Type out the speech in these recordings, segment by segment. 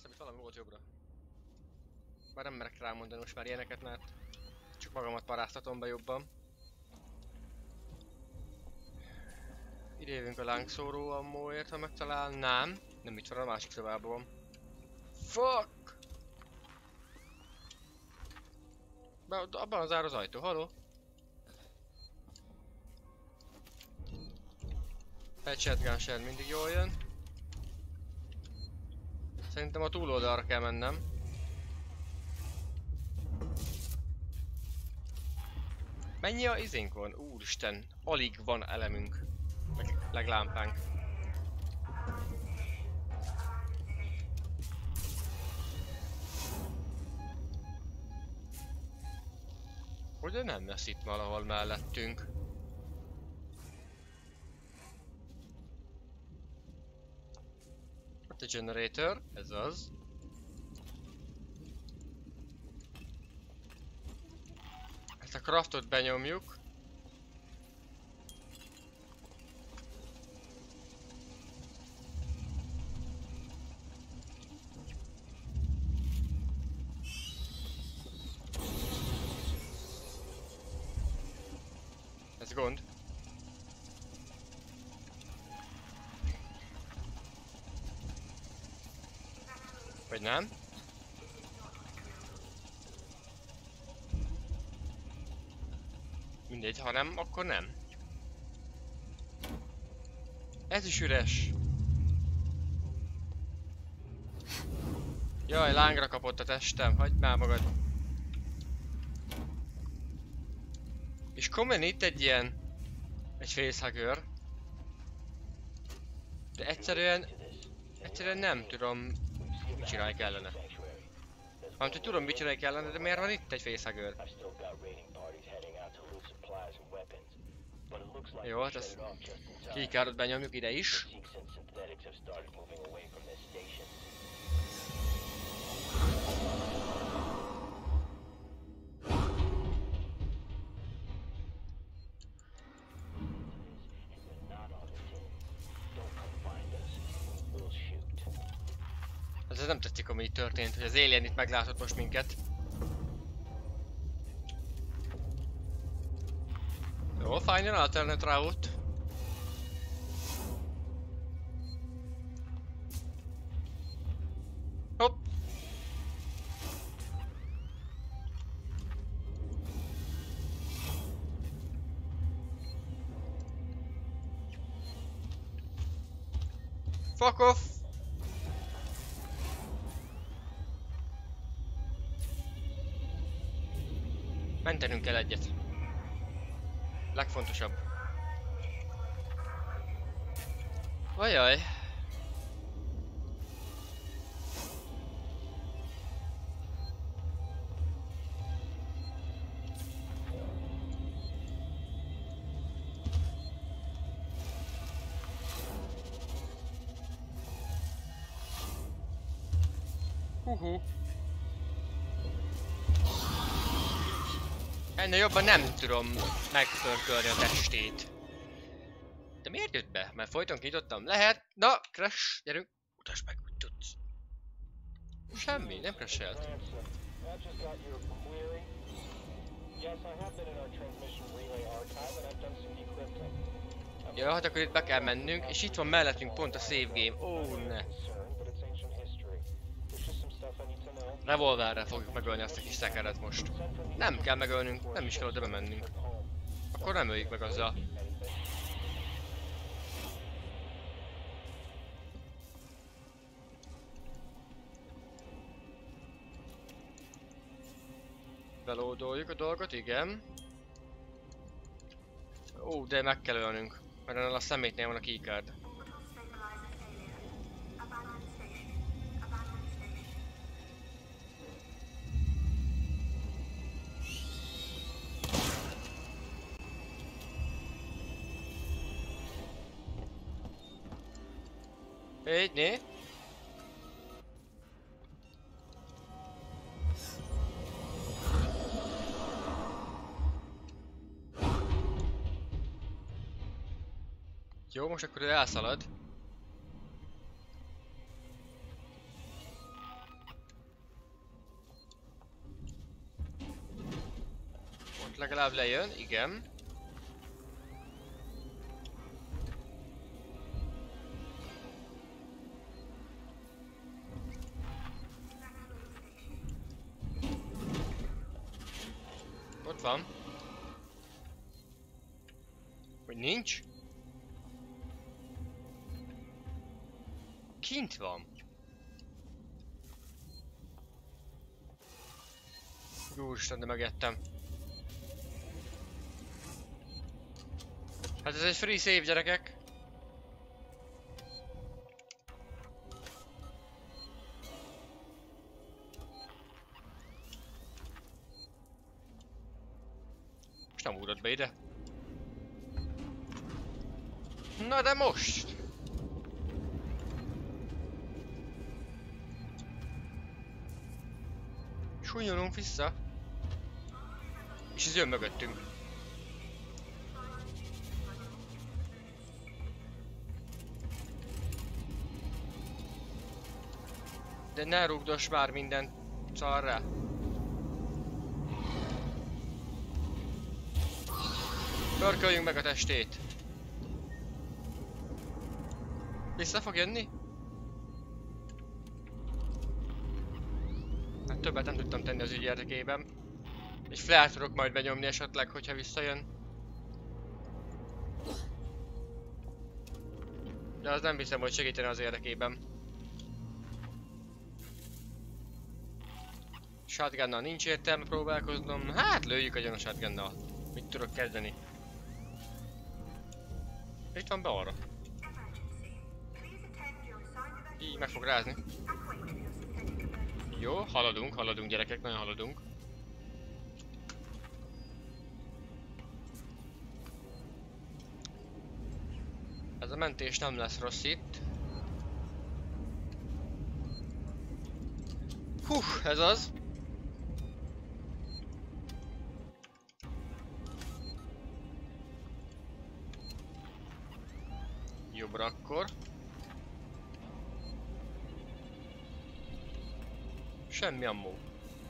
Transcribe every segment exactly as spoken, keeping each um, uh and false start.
hiszem, itt valami volt jobbra. Már nem merek rámondani most már ilyeneket, mert csak magamat paráztatom be jobban. Ide jövünk a lángszóró ammóért, ha megtalálnám. Nem itt van, a másik szobában van. Fuck! Be, abban az zár az ajtó, haló? Egy shotgun shell mindig jól jön. Szerintem a túloldalra kell mennem. Mennyi a izénk van? Úristen, alig van elemünk. Meg, meg lámpánk. Ugye nem lesz itt valahol mellettünk. Ott a generator, ez az. Ezt a craftot benyomjuk. Ez gond. Vagy nem? Mindegy, ha nem, akkor nem. Ez is üres. Jaj, lángra kapott a testem, hagyd már magad. És komolyan itt egy ilyen... egy facehugger. De egyszerűen... egyszerűen nem tudom... mit csinálni kellene. Hanem hogy tudom mit csinálni kellene, de miért van itt egy facehugger? Jó, hát ezt... keycardot benyomjuk ide is. Ez nem tetszik, ami itt történt, hogy az alien itt meglátott most minket. Jó, find an alternate route. Hopp! Fuck off! Mentenünk kell egyet. Legfontosabb. Ajaj. Huhu. Ennél jobban nem tudom megförkölni a testét. De miért jött be? Mert folyton kinyitottam. Lehet? Na, crash, gyerünk. Utasd meg, úgy tudsz. Semmi, nem crashelt. Ja, hát akkor itt be kell mennünk, és itt van mellettünk pont a save game. Ó, oh, ne. Revolverrel fogjuk megölni azt a kis szekeret most. Nem kell megölnünk, nem is kell oda bemennünk. Akkor nem öljük meg azzal. Belódoljuk a dolgot, igen. Ó, de meg kell ölnünk, mert ennél a szemétnél van a keycard. Egy, né? Jó, most akkor ő elszalad. Most legalább lejön, igen. Ott van. Hogy nincs? Kint van. Úristen, de megettem. Hát ez egy free save, gyerekek. Most nem ugrott be ide. Na de most! Súlyolunk vissza. És ez jön mögöttünk. De ne rúgdos már minden szarra. Pörköljünk meg a testét. Vissza fog jönni? Hát többet nem tudtam tenni az ügy érdekében. És flare tudok majd benyomni esetleg, hogyha visszajön. De az nem hiszem, hogy segítene az érdekében. Shotgunnal nincs értelme próbálkoznom. Hát lőjük agyon a shotgunnal. Mit tudok kezdeni? Itt van be arra. Így meg fog rázni. Jó, haladunk, haladunk gyerekek, nagyon haladunk. Ez a mentés nem lesz rossz itt. Hú, ez az. Jobbra akkor. Semmi ammó.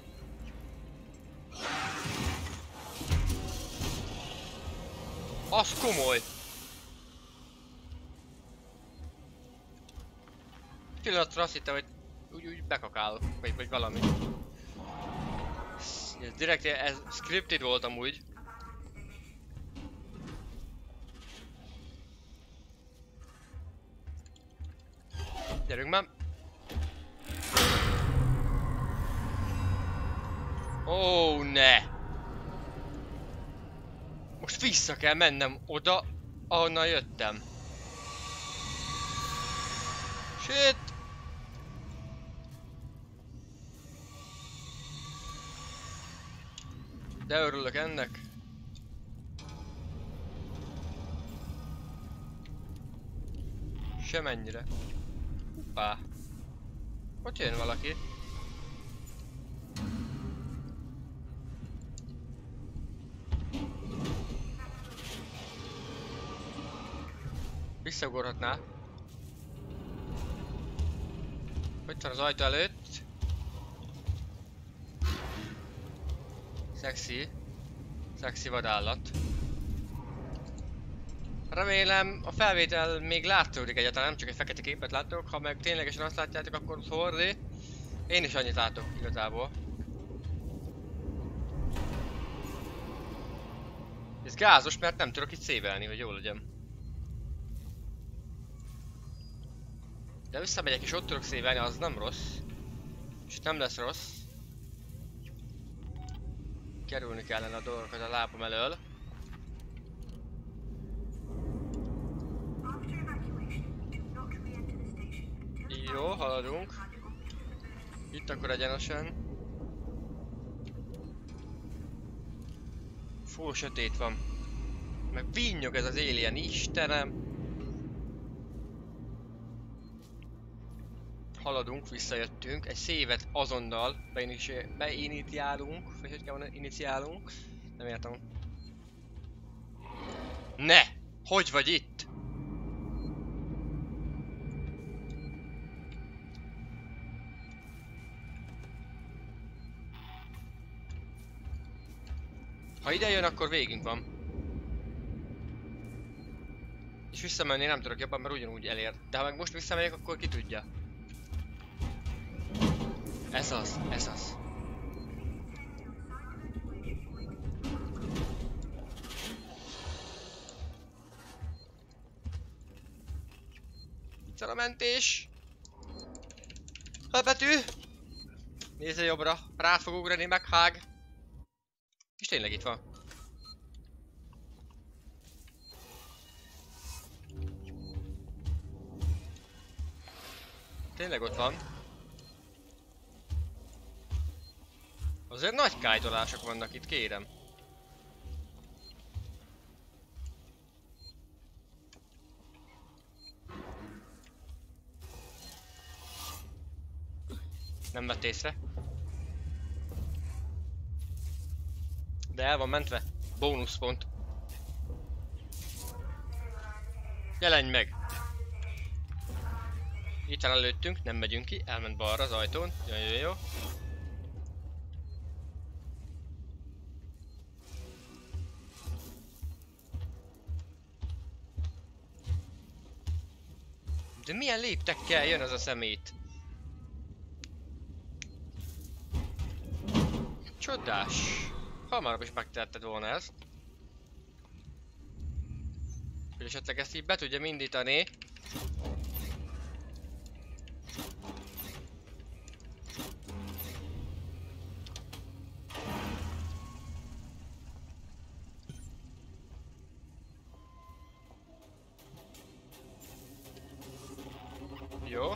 Az komoly! Pillanatra azt hittem, hogy úgy, úgy bekakál, vagy, vagy valami. Ez direkt, ez scripted volt amúgy. Gyerünk már! Ó, ne! Most vissza kell mennem oda, ahonnan jöttem. Shit! De örülök ennek. Semennyire. Hoppá. Ott jön valaki. Visszaugorhatná. Hogy van az ajtó előtt? Szexi. Szexi vadállat. Remélem a felvétel még látszódik egyáltalán, nem csak egy fekete képet látok, ha meg ténylegesen azt látjátok, akkor sorry. Én is annyit látok igazából. Ez gázos, mert nem tudok itt szévelni, hogy jól legyen. De visszamegyek és ott tudok szévelni, az nem rossz. És itt nem lesz rossz. Kerülni kellene a dolgokat a lábam elől. Jó, haladunk. Itt akkor egyenesen. Full sötét van. Meg vinnyog ez az alien, Istenem! Haladunk, visszajöttünk. Egy szévet azonnal beinitiálunk. Vagy hogy kell mondani, iniciálunk. Nem értem. Ne! Hogy vagy itt? Ha ide jön, akkor végünk van. És visszamenni nem tudok jobban, mert ugyanúgy elér. De ha meg most visszamegyek, akkor ki tudja. Ez az, ez az. Itt van a mentés. A betű. Nézze jobbra. Rá fog ugrani, meghág. És tényleg itt van. Tényleg ott van. Azért nagy kájtolások vannak itt, kérem. Nem vett észre. De el van mentve. Bónuszpont. Jelenj meg! Itt van előttünk, nem megyünk ki, elment balra az ajtón. Jó, jó, jó. De milyen léptekkel jön az a szemét? Csodás. Hamarabb is megtehetted volna ezt. Hogy esetleg ezt így be tudja indítani. Jó.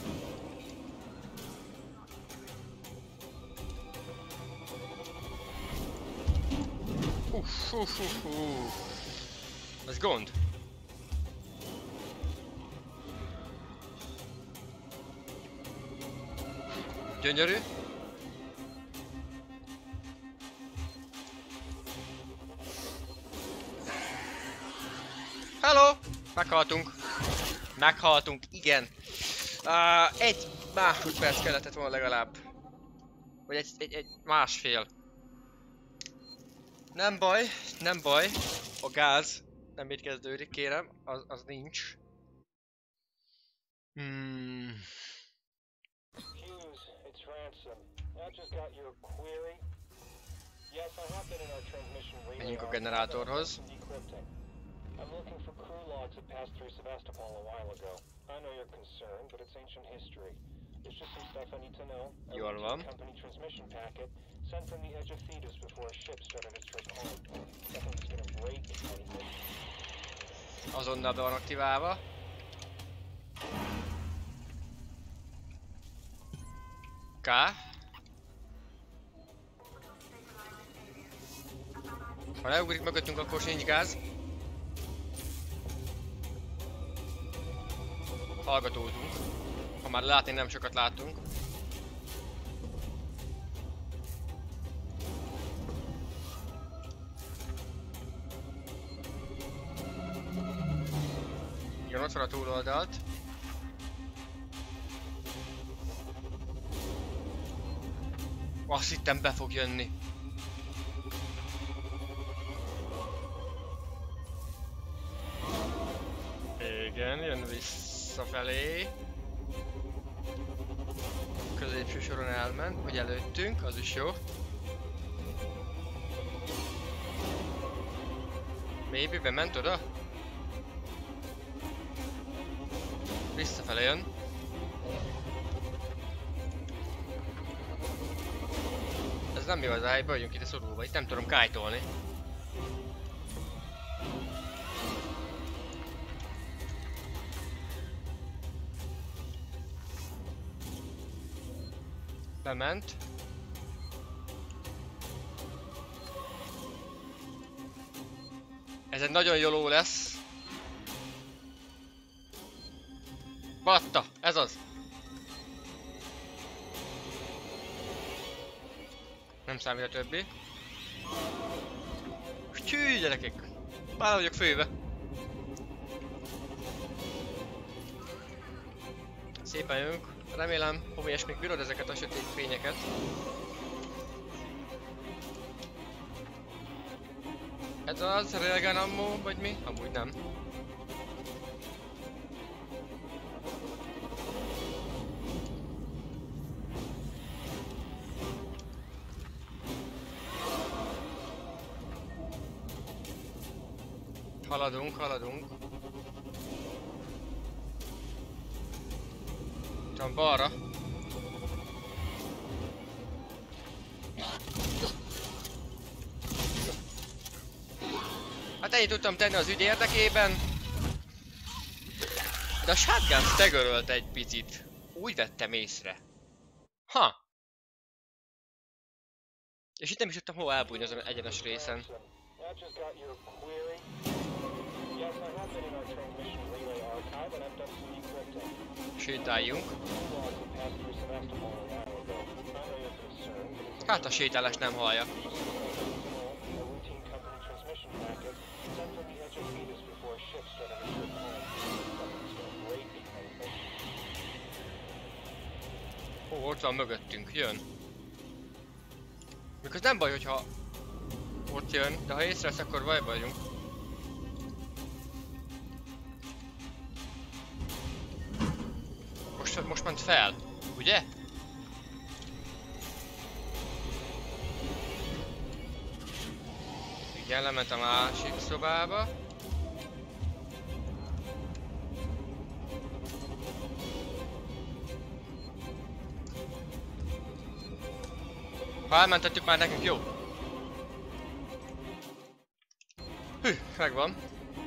Uff, uff, uff, uff. Ez gond. Gyönyörű. Hello! Meghaltunk. Meghaltunk, igen. Uh, egy másodperc kellett volna legalább. Vagy egy, egy, egy másfél. Nem baj, nem baj. A gáz nem így kezdődik, kérem. Az, az nincs. Hmm. Menjünk a generátorhoz. I'm looking for crew logs that passed through Sevastopol a while ago. I know you're concerned, but it's ancient history. There's just some stuff I need to know. Jól van. Company transmission packet sent from the edge of Thetis before a ship started its first climb. Nothing's gonna break anything. Azonnal be van aktiválva. K. Ha leugrik mögöttünk, akkor sincs gáz. Hallgatózunk. Ha már látni nem sokat látunk. Igen, ott van a túloldalt. Azt hittem be fog jönni. Igen, jön visszafelé. Középső soron elment, vagy előttünk, az is jó. Maybe bement oda? Visszafele jön. Ez nem jó az áj, vagyunk ide szorulva, itt nem tudom kájtolni. Bement. Ez egy nagyon jó ló lesz. Batta, ez az. Nem számít a többi. Csű, gyerekek! Már vagyok főve. Szépen jövünk. Remélem, homélyes még bírod ezeket a sötét fényeket. Ez az Railgun ammo, vagy mi? Amúgy nem. Haladunk, haladunk. Csak balra. Hát ennyit tudtam tenni az ügy érdekében. De a shotgun staggerölt egy picit. Úgy vettem észre. Ha! És itt nem is tudtam hol elbújni azon egyenes részen. Sétáljunk. Hát a sétálás nem hallja. Ó, ott van mögöttünk, jön. Mikor nem baj, hogyha ott jön, de ha észrevesz, akkor bajba vagyunk. Most, most ment fel, ugye? Igen, lement a másik szobába. Ha elmentettük, már nekünk jó. Hű, megvan.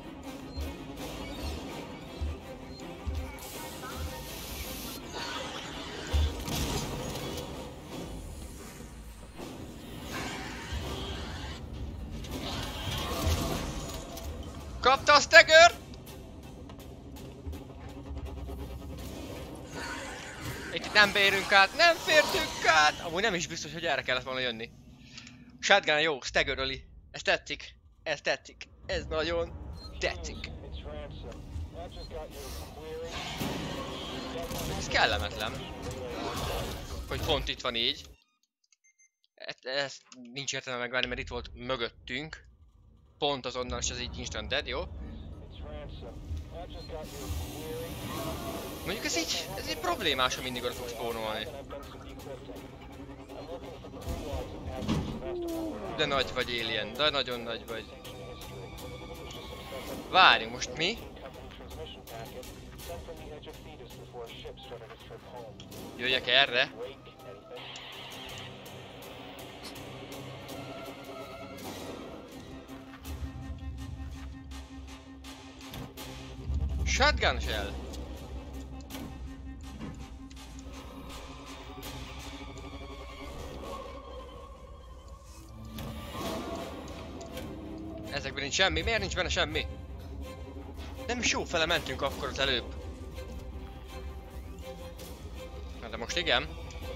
Kapta a stagger! Itt nem bérünk át, nem fértünk át! Amúgy nem is biztos, hogy erre kellett volna jönni. Shotgun jó, staggeröli. Ez tetszik. Ez tetszik. Ez nagyon tetszik. Ez kellemetlen. Hogy pont itt van így. Ezt, ezt nincs értelme megvárni, mert itt volt mögöttünk. Pont azonnal, és ez így instant dead, jó? Mondjuk ez így, ez így problémás, ha mindig oda fog spónolni. De nagy vagy, Alien, de nagyon nagy vagy. Várjunk, most mi? Jöjjek erre? Shotgun shell! Ezekben nincs semmi. Miért nincs benne semmi? Nem is jó fele mentünk akkor az előbb. Na de most igen.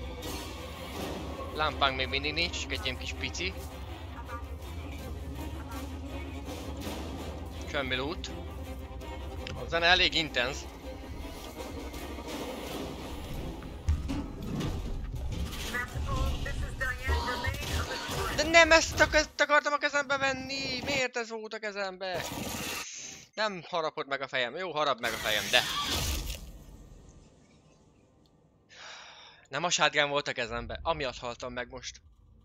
Lámpánk még mindig nincs, csak egy ilyen kis pici. Semmi loot. A zene elég intenz. De nem ezt, ak ezt akartam a kezembe venni! Miért ez volt a kezembe? Nem harapod meg a fejem. Jó, harap meg a fejem, de... Nem a shotgun volt a kezembe. Amiatt haltam meg most.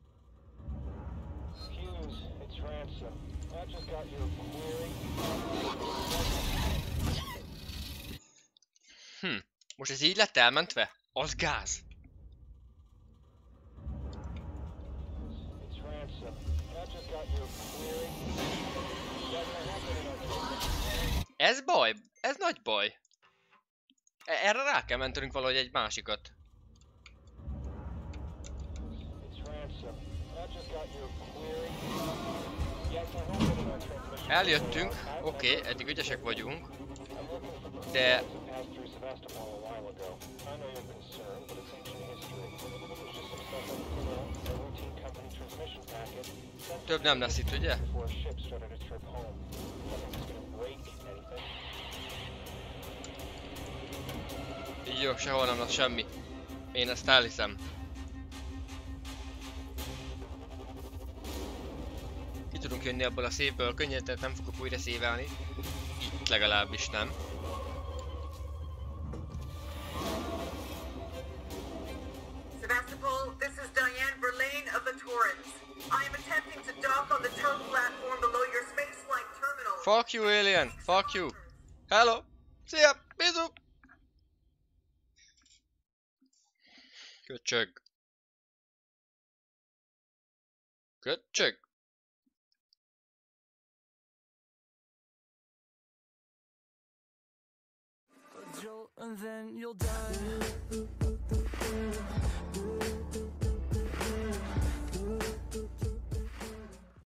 Hm. Most ez így lett elmentve? Az gáz. Ez baj, ez nagy baj. Erre rá kell mentenünk valahogy egy másikat. Eljöttünk, oké, okay, eddig ügyesek vagyunk. De... több nem lesz itt, ugye? Jó, sehol nem lesz semmi. Én ezt elhiszem. Itt tudunk jönni abból a szépből könnyen, tehát nem fogok újra szévelni. Itt legalábbis nem. Sevastopol, this is Diane Verlaine of the Torrens. I am attempting to dock on the turret platform below your spaceflight terminal. Fuck you, alien! Fuck you! Hello! Szia! Bizu! Köcsög! Köcsög! And then you'll die.